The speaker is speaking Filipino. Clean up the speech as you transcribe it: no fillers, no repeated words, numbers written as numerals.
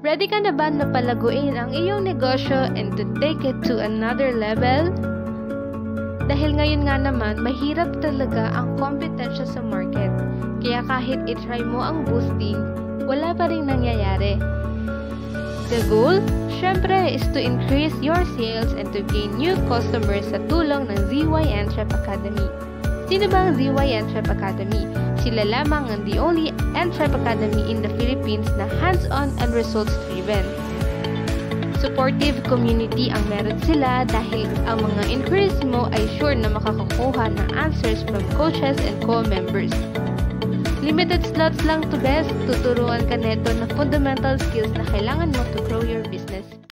Ready ka na ba na palaguin ang iyong negosyo and to take it to another level? Dahil ngayon nga naman, mahirap talaga ang kompetensya sa market. Kaya kahit itry mo ang boosting, wala pa rin nangyayari. The goal, syempre, is to increase your sales and to gain new customers sa tulong ng ZY Entrep Academy. Sino ba ang ZY Entrep Academy? Sila lamang ang the only Entrep Academy in the Philippines na hands-on and results-driven. Supportive community ang meron sila dahil ang mga inquiries mo ay sure na makakakuha ng answers from coaches and co-members. Limited slots lang to best, tuturuan ka neto na fundamental skills na kailangan mo to grow your business.